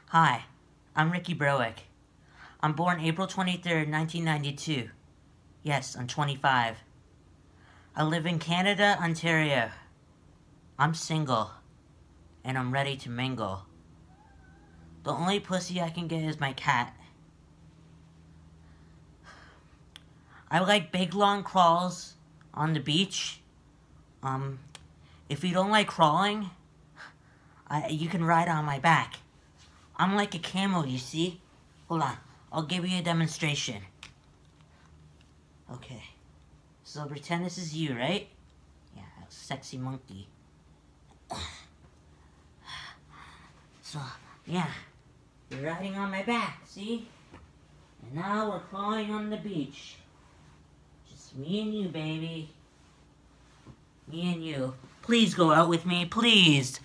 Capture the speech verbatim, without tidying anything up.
Hi, I'm Ricky Browick. I'm born April twenty-third, nineteen ninety-two. Yes, I'm twenty-five. I live in Canada, Ontario. I'm single, and I'm ready to mingle. The only pussy I can get is my cat. I like big long crawls on the beach. Um, if you don't like crawling, I, you can ride on my back. I'm like a camel, you see? Hold on, I'll give you a demonstration. Okay, so pretend this is you, right? Yeah, sexy monkey. So, yeah, you're riding on my back, see? And now we're crawling on the beach. Just me and you, baby. Me and you. Please go out with me, please.